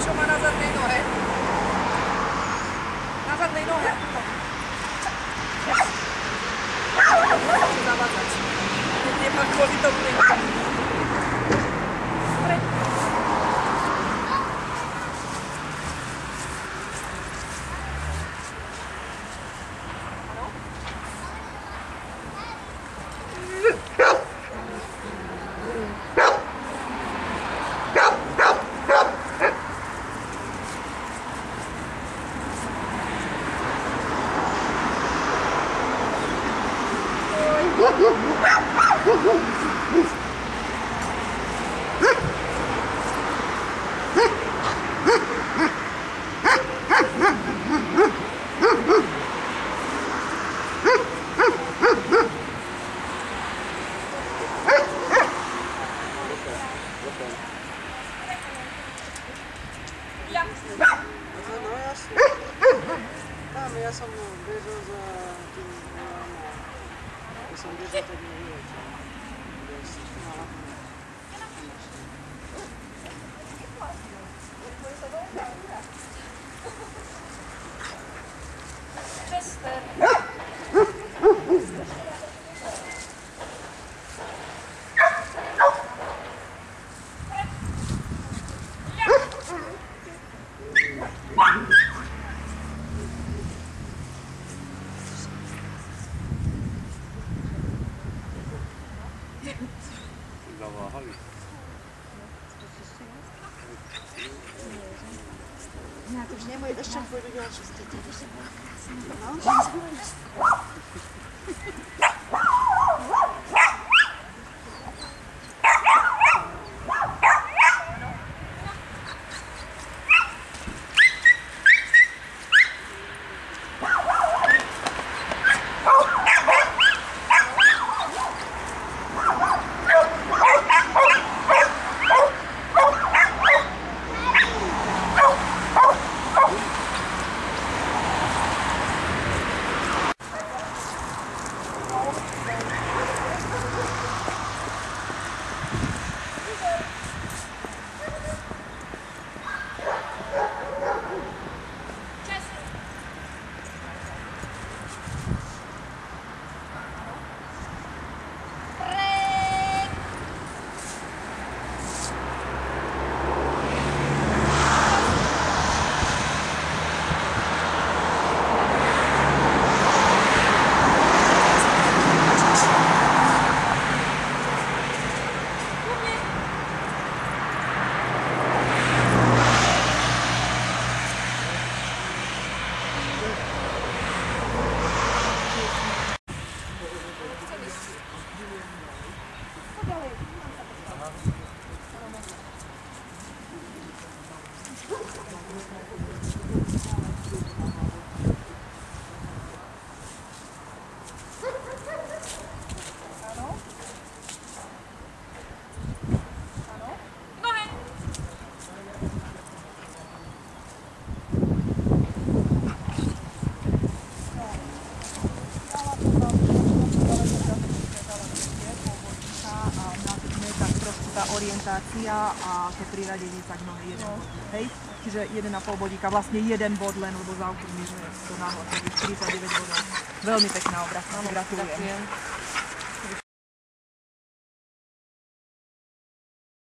čo má na zadnej nohe. Na zadnej nohe. Môže zavádzať. Keď nemá kvôli tomu nechá. Dobre. No jasne. Tam ja som bežal za tým, ja som bežal tak neviem. Chester. Zaváhali. Ja to už nemoj ešte povedať, čo ste tebe sa bola krásna. Orientácia a to priradenie tak mnohé jeden bod. Hej? Čiže 1,5 bodíka, vlastne jeden bod len, lebo zaokrúhliš to náhle, 49 bodov. Veľmi pekná obrazka, gratulujem.